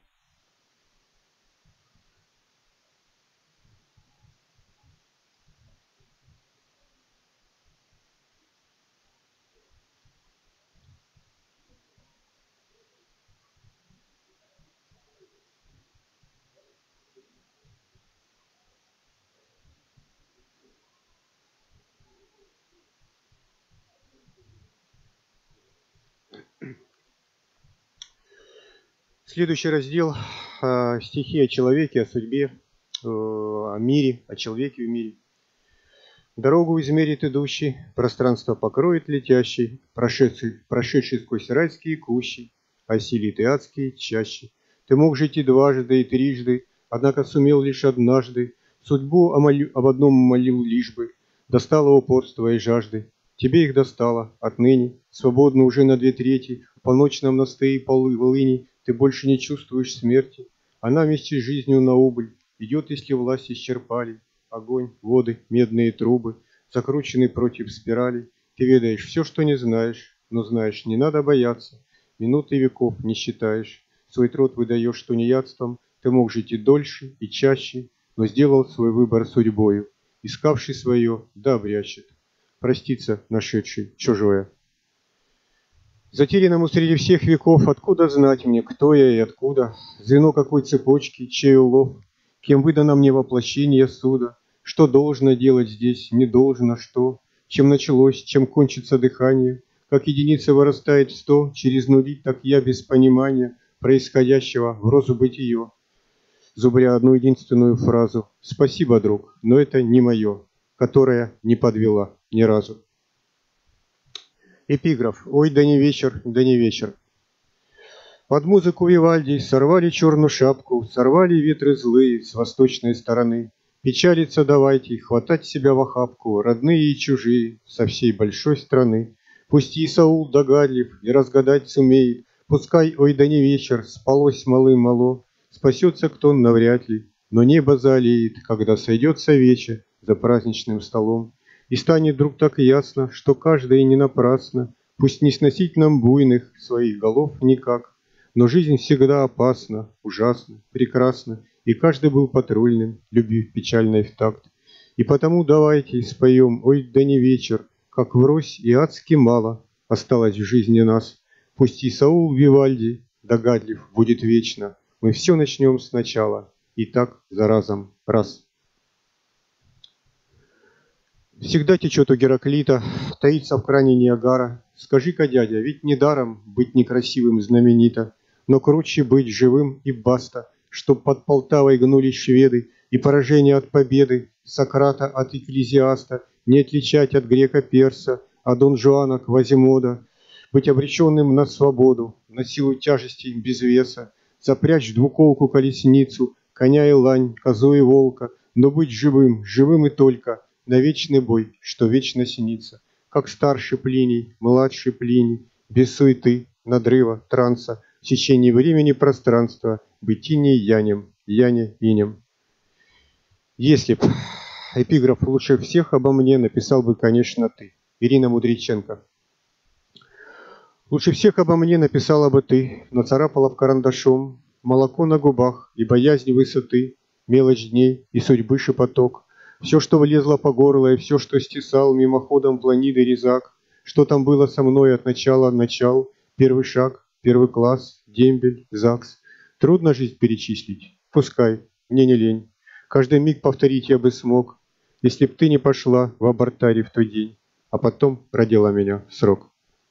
Следующий раздел стихи о человеке, о судьбе, о мире, о человеке в мире. Дорогу измерит идущий, пространство покроет летящий, прошедший сквозь райские кущи, осилит и адские чащи. Ты мог жить и дважды, и трижды, однако сумел лишь однажды. Судьбу об одном молил лишь бы, достало упорства и жажды. Тебе их достало отныне, свободно уже на 2/3, в полночном настые полы волыни. Ты больше не чувствуешь смерти, она вместе с жизнью на убыль идет, если власть исчерпали. Огонь, воды, медные трубы, закручены против спирали. Ты ведаешь все, что не знаешь, но знаешь, не надо бояться. Минуты веков не считаешь, свой труд выдаешь тунеядством. Ты мог жить и дольше, и чаще, но сделал свой выбор судьбою. Искавший свое, да обрящет. Проститься нашедший чужое. Затерянному среди всех веков, откуда знать мне, кто я и откуда, звено какой цепочки, чей улов, кем выдано мне воплощение суда, что должно делать здесь, не должно, что, чем началось, чем кончится дыхание, как единица вырастает в 100, через нули, так я без понимания происходящего в розу бытие, зубря одну единственную фразу: «Спасибо, друг, но это не мое», которая не подвела ни разу. Эпиграф. Ой, да не вечер, да не вечер. Под музыку Вивальди сорвали черную шапку, сорвали ветры злые с восточной стороны. Печалиться давайте, хватать себя в охапку, родные и чужие со всей большой страны. Пусть и Саул догадлив и разгадать сумеет, пускай, ой, да не вечер, спалось малым-мало, спасется кто навряд ли, но небо заолеет, когда сойдется вечер за праздничным столом. И станет вдруг так ясно, что каждое не напрасно, пусть не сносить нам буйных своих голов никак, но жизнь всегда опасна, ужасна, прекрасна, и каждый был патрульным, любви печальной в такт. И потому давайте споем, ой, да не вечер, как врозь и адски мало осталось в жизни нас. Пусть и Саул Вивальди догадлив будет вечно, мы все начнем сначала, и так за разом раз. Всегда течет у Гераклита, таится в кране Ниагара. Скажи-ка, дядя, ведь недаром быть некрасивым знаменито, но круче быть живым и баста, чтоб под Полтавой гнулись шведы, и поражение от победы, Сократа от Экклезиаста, не отличать от грека-перса, а Дон Жуана Квазимода, быть обреченным на свободу, на силу тяжести без веса, запрячь в двуколку колесницу, коня и лань, козу и волка, но быть живым, живым и только, на вечный бой, что вечно снится, как старший Плиний, младший Плиний, без суеты, надрыва, транса, в течение времени пространства, бытине янем, яне инем. Если б эпиграф лучше всех обо мне написал бы, конечно, ты, Ирина Мудриченко. Лучше всех обо мне написала бы ты, нацарапала в карандашом молоко на губах и боязнь высоты, мелочь дней и судьбы шепоток. Все, что влезло по горло, и все, что стесал мимоходом планиды резак, что там было со мной от начала начал, первый шаг, первый класс, дембель, ЗАГС. Трудно жизнь перечислить, пускай, мне не лень. Каждый миг повторить я бы смог, если б ты не пошла в абортарий в тот день, а потом родила меня в срок.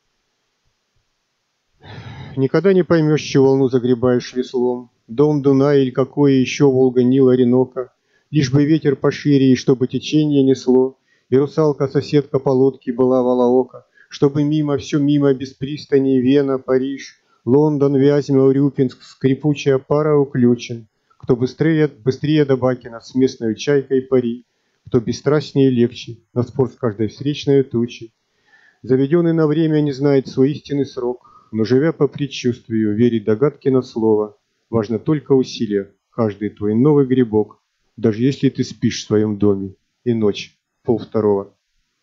Никогда не поймешь, чью волну загребаешь веслом, Дон, Дунай или какое еще Волга, Нил, Оренока. Лишь бы ветер пошире, и чтобы течение несло, и русалка-соседка по лодке была волоока, чтобы мимо, все мимо, без пристани, Вена, Париж, Лондон, Вязьма, Урюпинск, скрипучая пара уключен. Кто быстрее, быстрее до Бакина с местной чайкой пари, кто бесстрастнее и легче, на спор с каждой встречной тучей. Заведенный на время не знает свой истинный срок, но, живя по предчувствию, верить догадке на слово, важно только усилие, каждый твой новый грибок, даже если ты спишь в своем доме, и ночь, 1:30.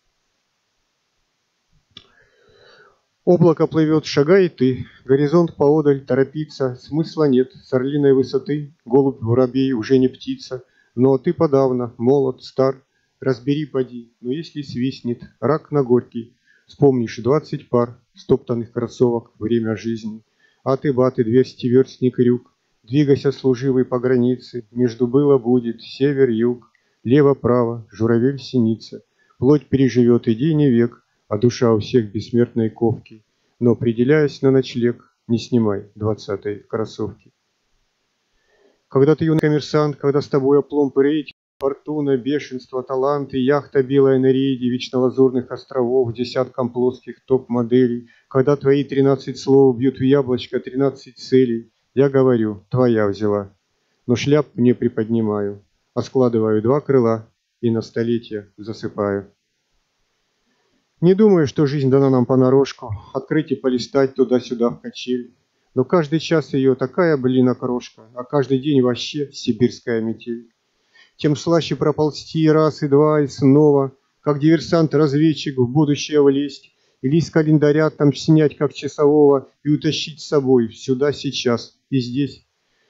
Облако плывет, шагай ты, горизонт поодаль, торопиться, смысла нет, с орлиной высоты, голубь, воробей уже не птица, но ты подавно, молод, стар, разбери поди, но если свистнет, рак на горький, вспомнишь 20 пар стоптанных кроссовок, время жизни, а ты, баты, 200-верстный крюк, двигайся, служивый по границе, между было-будет, север-юг, лево-право, журавель синица, плоть переживет и день, и век, а душа у всех бессмертной ковки. Но, определяясь на ночлег, не снимай 20-й кроссовки. Когда ты юный коммерсант, когда с тобой опломб и рейтинг, фортуна, бешенство, таланты, яхта белая на рейде, вечно лазурных островов, десятком плоских топ-моделей, когда твои 13 слов бьют в яблочко 13 целей, я говорю, твоя взяла, но шляп не приподнимаю, а складываю 2 крыла и на столетие засыпаю. Не думаю, что жизнь дана нам понарошку, открыть и полистать туда-сюда в качель. Но каждый час ее такая, крошка, а каждый день вообще сибирская метель. Тем слаще проползти раз и два и снова, как диверсант-разведчик в будущее влезть, и лист календаря там снять как часового и утащить с собой сюда сейчас и здесь.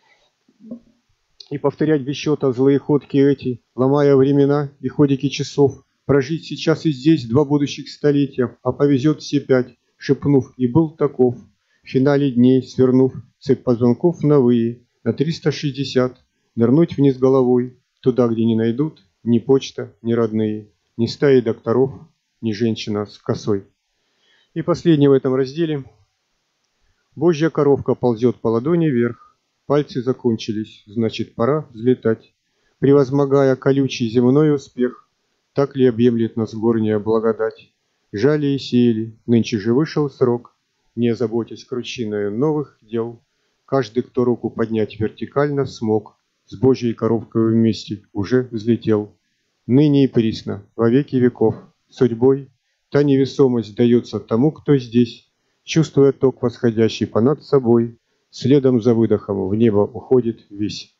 И повторять без счета злые ходки эти, ломая времена и ходики часов, прожить сейчас и здесь 2 будущих столетия, а повезет все 5, шепнув, и был таков. В финале дней, свернув цепь позвонков новые, на 360, нырнуть вниз головой, туда, где не найдут ни почта, ни родные, ни стаи докторов, ни женщина с косой. И последнее в этом разделе. Божья коровка ползет по ладони вверх, пальцы закончились, значит, пора взлетать. Превозмогая колючий земной успех, так ли объемлет нас горняя благодать? Жали и сеяли, нынче же вышел срок, не озаботясь кручиною новых дел. Каждый, кто руку поднять вертикально смог, с Божьей коровкой вместе уже взлетел. Ныне и присно, во веки веков, судьбой та невесомость дается тому, кто здесь, чувствуя ток восходящий понад собой, следом за выдохом в небо уходит весь.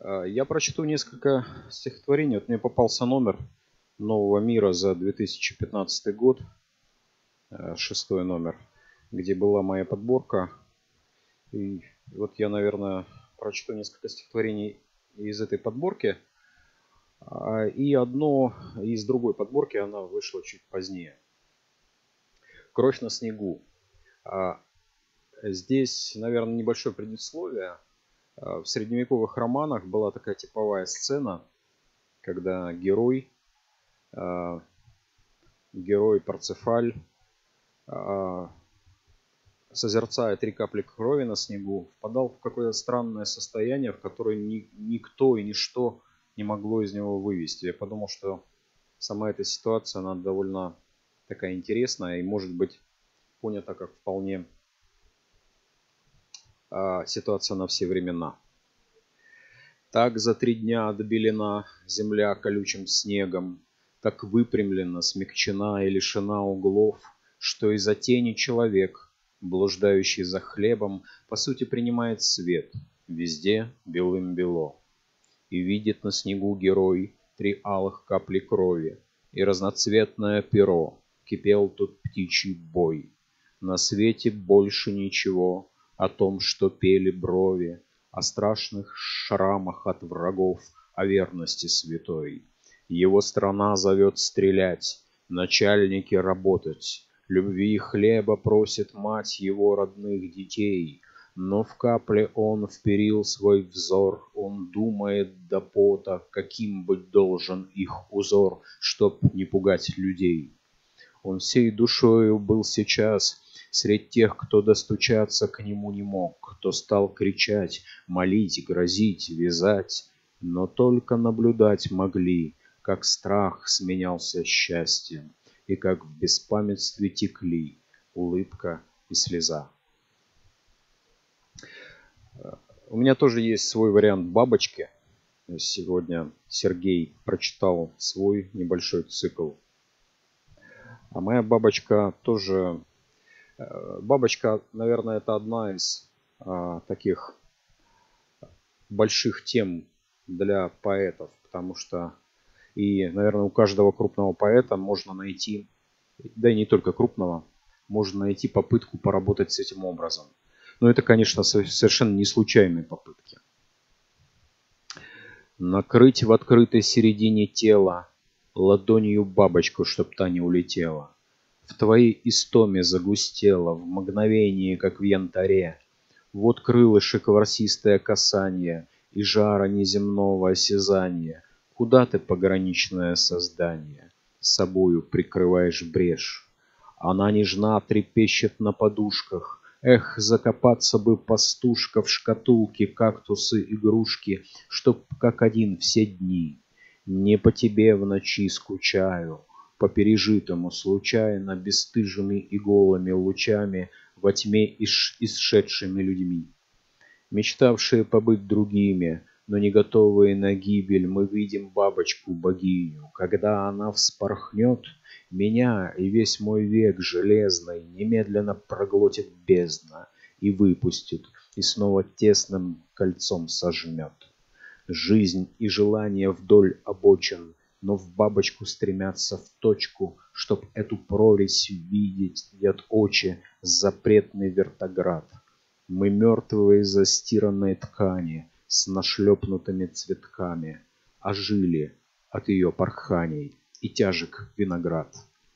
Я прочту несколько стихотворений. Вот мне попался номер «Нового мира» за 2015 год, 6-й номер, где была моя подборка. И вот я, наверное, прочту несколько стихотворений из этой подборки. И одно из другой подборки, она вышла чуть позднее. «Кровь на снегу». Здесь, наверное, небольшое предисловие. В средневековых романах была такая типовая сцена, когда герой Парцефаль, созерцая 3 капли крови на снегу, впадал в какое-то странное состояние, в которое никто и ничто не могло из него вывести. Я подумал, что сама эта ситуация, она довольно такая интересная и может быть понята как вполне ситуация на все времена. Так за 3 дня отбелена земля колючим снегом, так выпрямлена, смягчена и лишена углов, что из-за тени человек, блуждающий за хлебом, по сути принимает свет, везде белым бело. И видит на снегу герой 3 алых капли крови, и разноцветное перо, кипел тут птичий бой. На свете больше ничего о том, что пели брови, о страшных шрамах от врагов, о верности святой. Его страна зовет стрелять, начальники работать, любви и хлеба просит мать его родных детей. Но в капле он вперил свой взор, он думает до пота, каким быть должен их узор, чтоб не пугать людей. Он всей душою был сейчас средь тех, кто достучаться к нему не мог, кто стал кричать, молить, грозить, вязать, но только наблюдать могли, как страх сменялся счастьем, и как в беспамятстве текли улыбка и слеза. У меня тоже есть свой вариант бабочки. Сегодня Сергей прочитал свой небольшой цикл. А моя бабочка тоже... Бабочка, наверное, это одна из таких больших тем для поэтов, потому что и, наверное, у каждого крупного поэта можно найти, да и не только крупного, можно найти попытку поработать с этим образом. Но это, конечно, совершенно не случайные попытки. Накрыть в открытой середине тела ладонью бабочку, чтоб та не улетела. В твоей истоме загустела, в мгновении, как в янтаре. Вот крылышек ворсистое касание и жара неземного осязания. Куда ты, пограничное создание, собою прикрываешь брешь? Она нежна, трепещет на подушках. Эх, закопаться бы пастушка в шкатулке, кактусы, игрушки, чтоб как один все дни. Не по тебе в ночи скучаю, по пережитому случайно бесстыжими и голыми лучами во тьме исшедшими людьми. Мечтавшие побыть другими, но не готовые на гибель, мы видим бабочку-богиню. Когда она вспорхнет, меня и весь мой век железный немедленно проглотит бездна и выпустит, и снова тесным кольцом сожмет. Жизнь и желание вдоль обочин, но в бабочку стремятся в точку, чтоб эту прорезь видеть, видят очи, запретный вертоград. Мы мертвые застиранные ткани с нашлепнутыми цветками, ожили от ее порханий и тяжек виноград.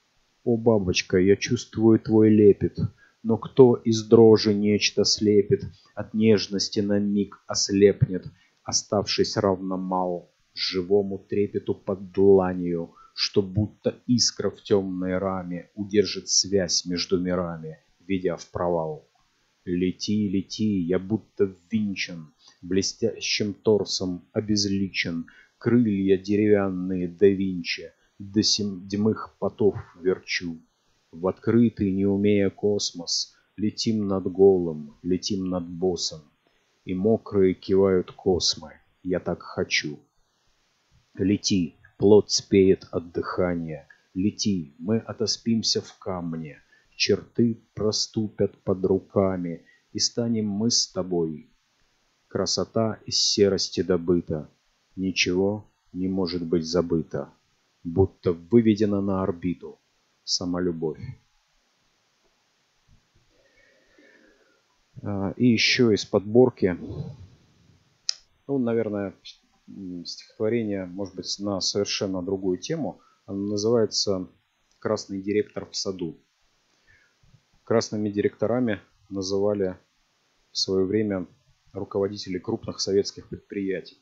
О, бабочка, я чувствую твой лепет, но кто из дрожи нечто слепит, от нежности на миг ослепнет, оставшись равно мал живому трепету под дланью, что будто искра в темной раме удержит связь между мирами, ведя в провал. Лети, лети, я будто ввинчен, блестящим торсом обезличен, крылья деревянные да Винчи, до седьмых потов верчу. В открытый, не умея космос, летим над голым, летим над боссом, и мокрые кивают космы, я так хочу. Лети, плоть спеет от дыхания, лети, мы отоспимся в камне, черты проступят под руками, и станем мы с тобой Красота из серости добыта, ничего не может быть забыто, будто выведена на орбиту сама любовь. И еще из подборки, ну, наверное, стихотворение, может быть, на совершенно другую тему. Оно называется «Красный директор в саду». Красными директорами называли в свое время руководителей крупных советских предприятий.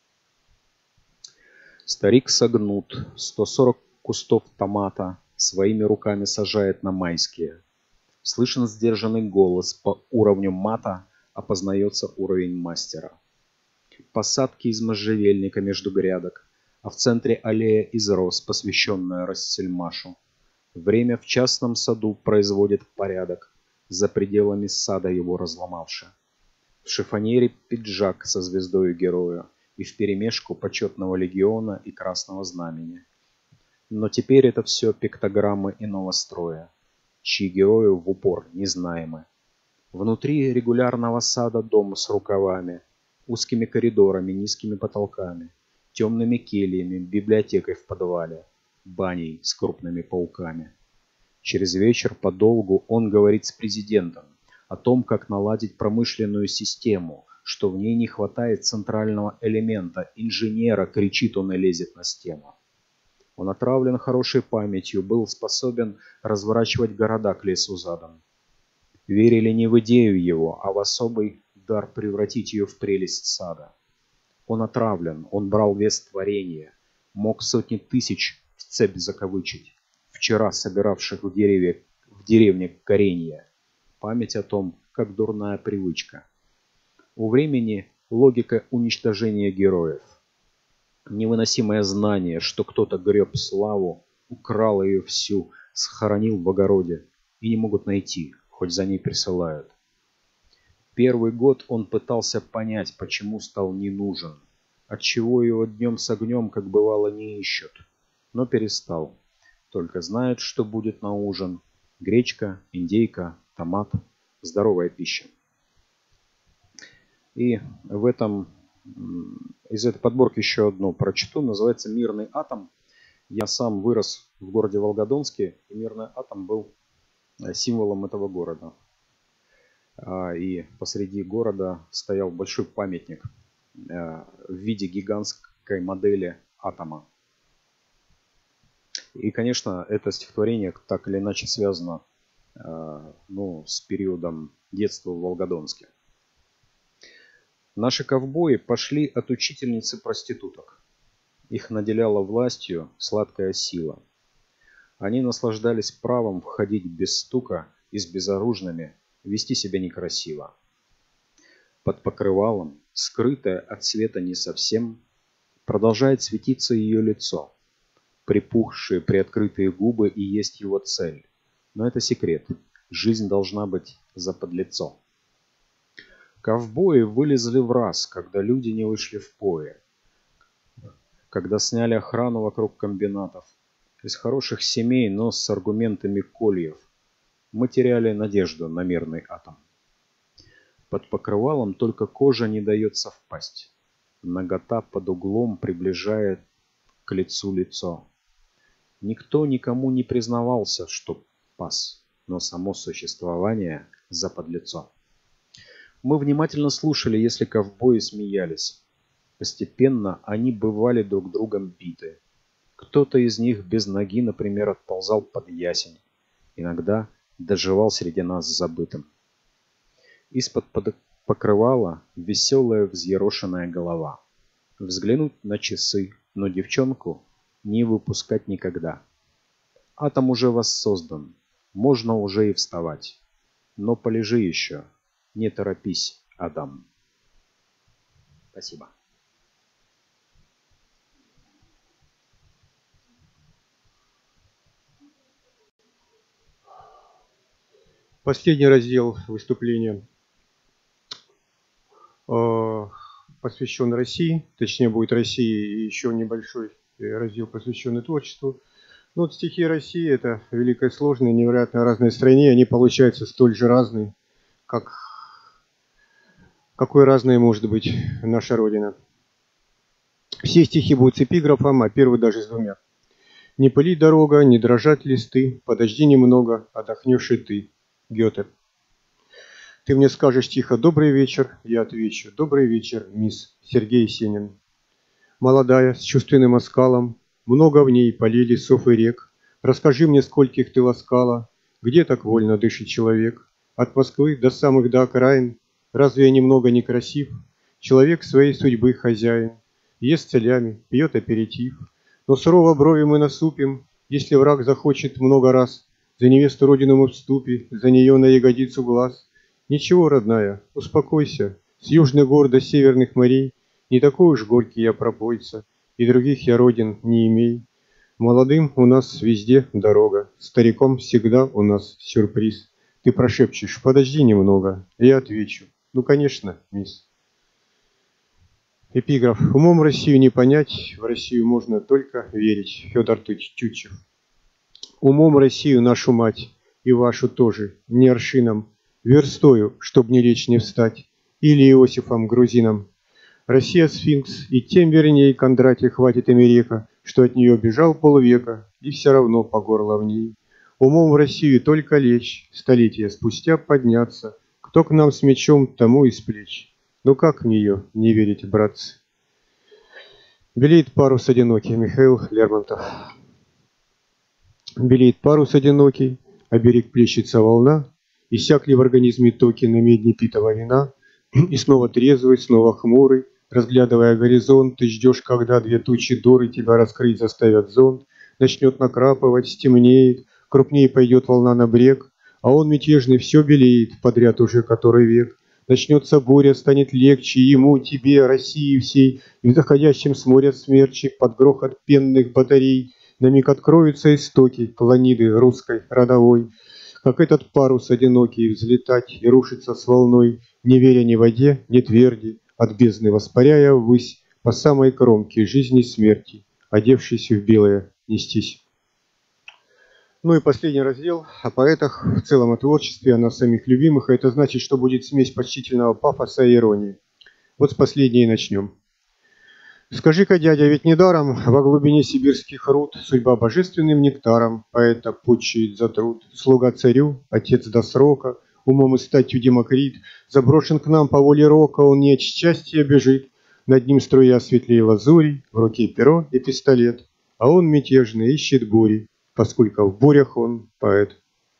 Старик согнут, 140 кустов томата своими руками сажает на майские. Слышен сдержанный голос, по уровню мата опознается уровень мастера. Посадки из можжевельника между грядок, а в центре аллея из роз, посвященная Рассельмашу. Время в частном саду производит порядок, за пределами сада его разломавши. В шифонере пиджак со звездою героя и вперемешку почетного легиона и красного знамени. Но теперь это все пиктограммы иного строя, чьи герои в упор незнаемы. Внутри регулярного сада дом с рукавами, узкими коридорами, низкими потолками, темными кельями, библиотекой в подвале, баней с крупными пауками. Через вечер подолгу он говорит с президентом о том, как наладить промышленную систему, что в ней не хватает центрального элемента, инженера, кричит он и лезет на стену. Он отравлен хорошей памятью, был способен разворачивать города к лесу задом. Верили не в идею его, а в особый дар превратить ее в прелесть сада. Он отравлен, он брал вес творения, мог сотни тысяч в цепь закавычить, вчера собиравших в деревне коренья. Память о том, как дурная привычка. У времени логика уничтожения героев. Невыносимое знание, что кто-то греб славу, украл ее всю, схоронил в огороде и не могут найти, хоть за ней присылают. Первый год он пытался понять, почему стал не нужен, отчего его днем с огнем, как бывало, не ищут, но перестал. Только знает, что будет на ужин: гречка, индейка, томат, здоровая пища. И из этой подборки еще одну прочту, называется «Мирный атом». Я сам вырос в городе Волгодонске, и Мирный атом был символом этого города. И посреди города стоял большой памятник в виде гигантской модели атома. И, конечно, это стихотворение так или иначе связано с периодом детства в Волгодонске. Наши ковбои пошли от учительницы проституток. Их наделяла властью сладкая сила. Они наслаждались правом входить без стука и с безоружными, вести себя некрасиво. Под покрывалом, скрытое от света не совсем, продолжает светиться ее лицо. Припухшие, приоткрытые губы и есть его цель. Но это секрет. Жизнь должна быть заподлицо. Ковбои вылезли в раз, когда люди не вышли в поле. Когда сняли охрану вокруг комбинатов. Из хороших семей, но с аргументами кольев. Мы теряли надежду на мирный атом. Под покрывалом только кожа не дает совпасть. Нагота под углом приближает к лицу лицо. Никто никому не признавался, что пас, но само существование заподлицо. Мы внимательно слушали, если ковбои смеялись. Постепенно они бывали друг другом биты. Кто-то из них без ноги, например, отползал под ясень. Иногда доживал среди нас забытым. Из-под покрывала веселая взъерошенная голова. Взглянуть на часы, но девчонку не выпускать никогда. Атом уже воссоздан, можно уже и вставать. Но полежи еще, не торопись, Адам. Спасибо. Последний раздел выступления посвящен России, точнее будет России, и еще небольшой раздел, посвященный творчеству. Ну, вот стихи России — это великая, сложная, невероятно разные стране, они получаются столь же разные, как Какой разной может быть наша Родина. Все стихи будут с эпиграфом, а первый даже с двумя. «Не пыли дорога, не дрожат листы, подожди немного, отдохнешь и ты». Гёте. Ты мне скажешь тихо «добрый вечер», я отвечу «добрый вечер, мисс». Сергей Есенин. Молодая, с чувственным оскалом, много в ней полей лесов и рек. Расскажи мне, скольких ты ласкала, где так вольно дышит человек. От Москвы до самых до окраин, разве я немного не красив? Человек своей судьбы хозяин, ест целями, пьет аперитив. Но сурово брови мы насупим, если враг захочет много раз. За невесту родину мы вступим, за нее на ягодицу глаз. Ничего, родная, успокойся, с южных гор до северных морей не такой уж горький я пропойца, и других я родин не имей. Молодым у нас везде дорога, стариком всегда у нас сюрприз. Ты прошепчешь «подожди немного», я отвечу «ну, конечно, мисс». Эпиграф. Умом Россию не понять, в Россию можно только верить. Федор Тютчев. Умом Россию нашу мать, и вашу тоже, не аршином, верстою, чтоб не лечь не встать, или Иосифом грузином. Россия сфинкс, и тем верней Кондратья хватит Америка, что от нее бежал полвека, и все равно по горло в ней. Умом в Россию только лечь, столетия спустя подняться, кто к нам с мечом, тому и с плеч. Ну как в нее не верить, братцы? Белеет парус одинокий, Михаил Лермонтов. Белеет парус одинокий, а берег плещется волна, иссякли в организме токи на медне питого вина, и снова трезвый, снова хмурый, разглядывая горизонт, ты ждешь, когда две тучи доры тебя раскрыть заставят зонт, начнет накрапывать, стемнеет, крупнее пойдет волна на брег, а он мятежный все белеет, подряд уже который век. Начнется буря, станет легче ему, тебе, России всей, и в заходящем с моря смерчи под грохот пенных батарей на миг откроются истоки клониды русской родовой, как этот парус одинокий взлетать и рушиться с волной, не веря ни воде, ни тверди, от бездны воспаряя ввысь по самой кромке жизни и смерти, одевшись в белое нестись. Ну и последний раздел о поэтах, в целом о творчестве, о нас самих любимых, и это значит, что будет смесь почтительного пафоса и иронии. Вот с последней и начнем. Скажи-ка, дядя, ведь недаром во глубине сибирских руд судьба божественным нектаром поэта почует за труд. Слуга царю, отец до срока, умом и статью Демокрит, заброшен к нам по воле рока, он не от счастья бежит. Над ним струя светлей лазури, в руке перо и пистолет, а он мятежный ищет бури, поскольку в бурях он поэт.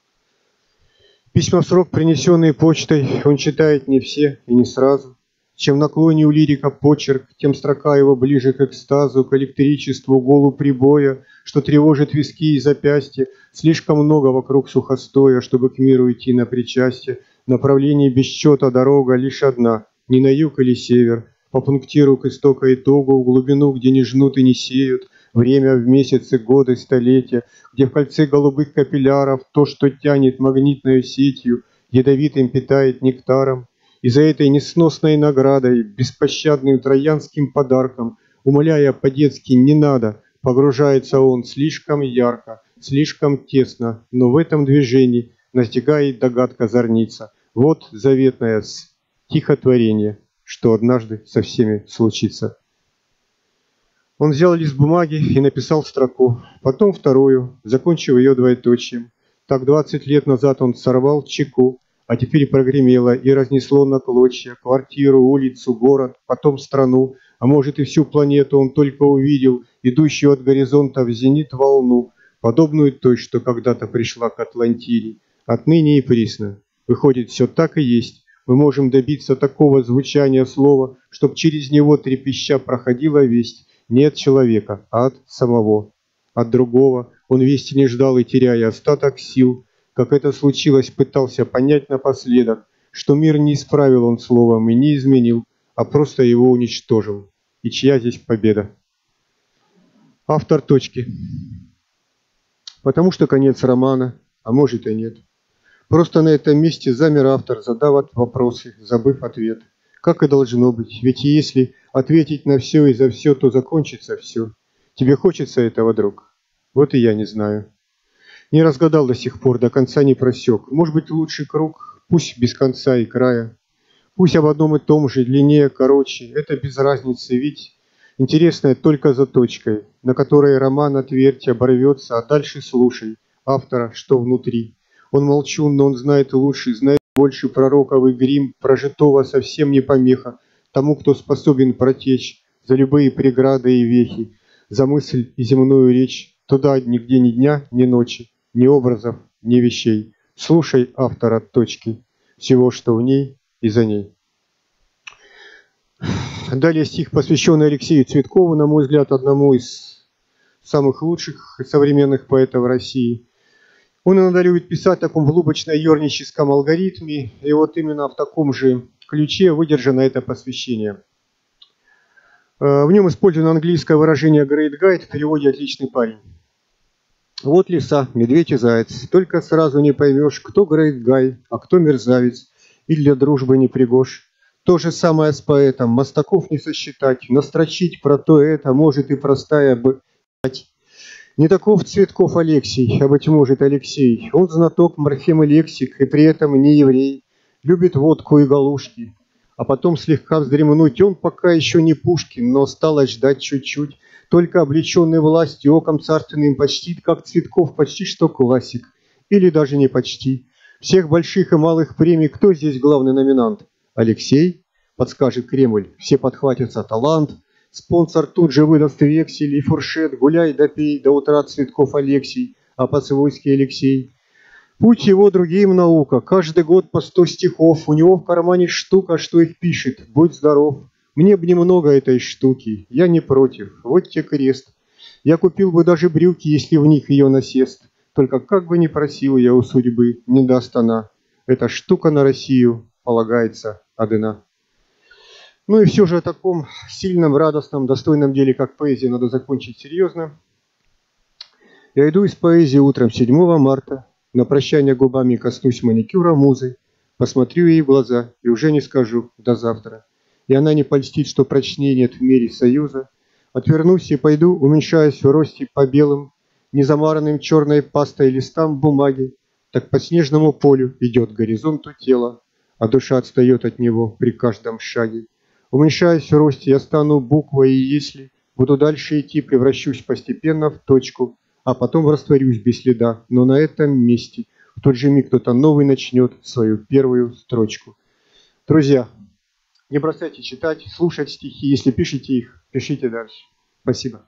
Письма в срок, принесенные почтой, он читает не все и не сразу. Чем в наклоне у лирика почерк, тем строка его ближе к экстазу, к электричеству, гулу прибоя, что тревожит виски и запястья. Слишком много вокруг сухостоя, чтобы к миру идти на причастие. Направление без счета дорога лишь одна, не на юг или север. По пунктиру к истока итогу, в глубину, где не жнут и не сеют. Время в месяцы, годы, столетия, где в кольце голубых капилляров то, что тянет магнитной сетью, ядовитым питает нектаром. И за этой несносной наградой, беспощадным троянским подарком, умоляя по-детски «не надо», погружается он слишком ярко, слишком тесно, но в этом движении настигает догадка зорница. Вот заветное стихотворение, что однажды со всеми случится. Он взял лист бумаги и написал строку, потом вторую, закончив ее двоеточием. Так 20 лет назад он сорвал чеку, а теперь прогремело и разнесло на клочья квартиру, улицу, город, потом страну, а может и всю планету он только увидел, идущую от горизонта в зенит волну, подобную той, что когда-то пришла к Атлантиде. Отныне и присно. Выходит, все так и есть. Мы можем добиться такого звучания слова, чтоб через него трепеща проходила весть не от человека, а от самого. От другого он вести не ждал и, теряя остаток сил, как это случилось, пытался понять напоследок, что мир не исправил он словом и не изменил, а просто его уничтожил. И чья здесь победа? Автор точки. Потому что конец романа, а может и нет. Просто на этом месте замер автор, задав вопросы, забыв ответ. Как и должно быть, ведь если ответить на все и за все, то закончится все. Тебе хочется этого, друг? Вот и я не знаю. Не разгадал до сих пор, до конца не просек. Может быть, лучший круг, пусть без конца и края. Пусть об одном и том же, длиннее, короче, это без разницы, ведь интересное только заточкой, на которой роман отверть оборвется, а дальше слушай автора, что внутри. Он молчун, но он знает лучше, знает больше пророковый грим, прожитого совсем не помеха тому, кто способен протечь за любые преграды и вехи, за мысль и земную речь, туда нигде ни дня, ни ночи, ни образов, ни вещей. Слушай автора точки, всего, что в ней и за ней. Далее стих, посвященный Алексею Цветкову, на мой взгляд, одному из самых лучших современных поэтов России. Он иногда любит писать в таком глубочно-ерническом алгоритме, и вот именно в таком же ключе выдержано это посвящение. В нем использовано английское выражение «great guide», в переводе «отличный парень». Вот лиса, медведь и заяц, только сразу не поймешь, кто great guy, а кто мерзавец, и для дружбы не пригож. То же самое с поэтом, мостаков не сосчитать, настрочить про то это может и простая бы. Не таков Цветков Алексей, а быть может Алексей. Он знаток морфем и лексик, и при этом не еврей, любит водку и галушки. А потом слегка вздремнуть, он пока еще не Пушкин, но осталось ждать чуть-чуть. Только облеченный властью, оком царственным почтит, как Цветков почти что классик. Или даже не почти. Всех больших и малых премий кто здесь главный номинант? Алексей? Подскажет Кремль. Все подхватятся талант. Спонсор тут же выдаст вексель и фуршет. Гуляй да пей до утра Цветков Алексей, а по-свойски Алексей. Путь его другим наука. Каждый год по 100 стихов. У него в кармане штука, что их пишет. Будь здоров. Мне б немного этой штуки. Я не против. Вот тебе крест. Я купил бы даже брюки, если в них ее насест. Только как бы ни просил я у судьбы, не даст она. Эта штука на Россию полагается одна. Ну и все же о таком сильном, радостном, достойном деле, как поэзия, надо закончить серьезно. Я иду из поэзии утром 7 марта. На прощание губами коснусь маникюра музы. Посмотрю ей в глаза и уже не скажу «до завтра». И она не польстит, что прочнее нет в мире союза. Отвернусь и пойду, уменьшаясь в росте по белым, незамаранным черной пастой листам бумаги. Так по снежному полю идет к горизонту тело, а душа отстает от него при каждом шаге. Уменьшаясь в росте, я стану буквой, и если буду дальше идти, превращусь постепенно в точку, а потом растворюсь без следа. Но на этом месте в тот же миг кто-то новый начнет свою первую строчку. Друзья, не бросайте читать, слушать стихи. Если пишете их, пишите дальше. Спасибо.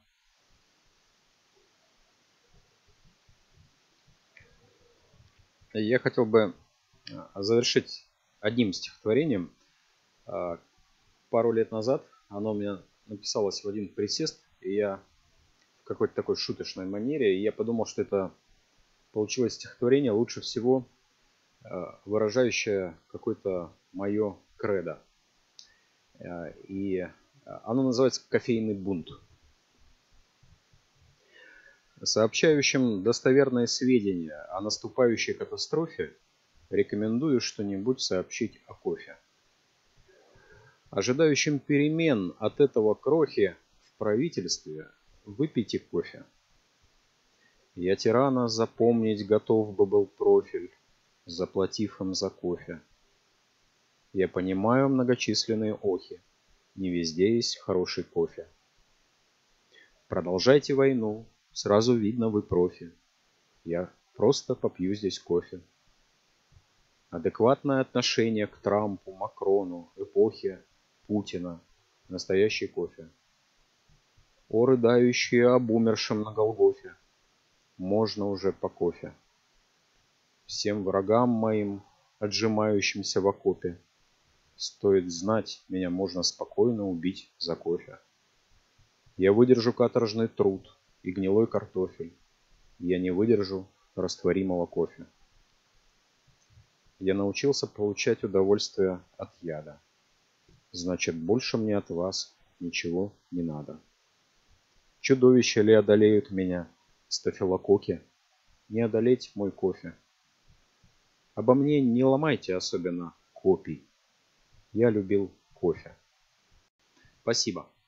Я хотел бы завершить одним стихотворением. Пару лет назад оно у меня написалось в один присест, и я в какой-то такой шуточной манере, и я подумал, что это получилось стихотворение лучше всего выражающее какое-то мое кредо. И оно называется «Кофейный бунт». Сообщающим достоверные сведения о наступающей катастрофе рекомендую что-нибудь сообщить о кофе. Ожидающим перемен от этого крохи в правительстве выпейте кофе. Я тирана запомнить готов бы был профиль, заплатив им за кофе. Я понимаю многочисленные охи, не везде есть хороший кофе. Продолжайте войну, сразу видно вы профи. Я просто попью здесь кофе. Адекватное отношение к Трампу, Макрону, эпохе Путина, настоящий кофе. О, рыдающие об умершем на Голгофе, можно уже по кофе. Всем врагам моим, отжимающимся в окопе, стоит знать, меня можно спокойно убить за кофе. Я выдержу каторжный труд и гнилой картофель. Я не выдержу растворимого кофе. Я научился получать удовольствие от яда. Значит, больше мне от вас ничего не надо. Чудовища ли одолеют меня, стафилококки? Не одолеть мой кофе. Обо мне не ломайте особенно копий. Я любил кофе. Спасибо.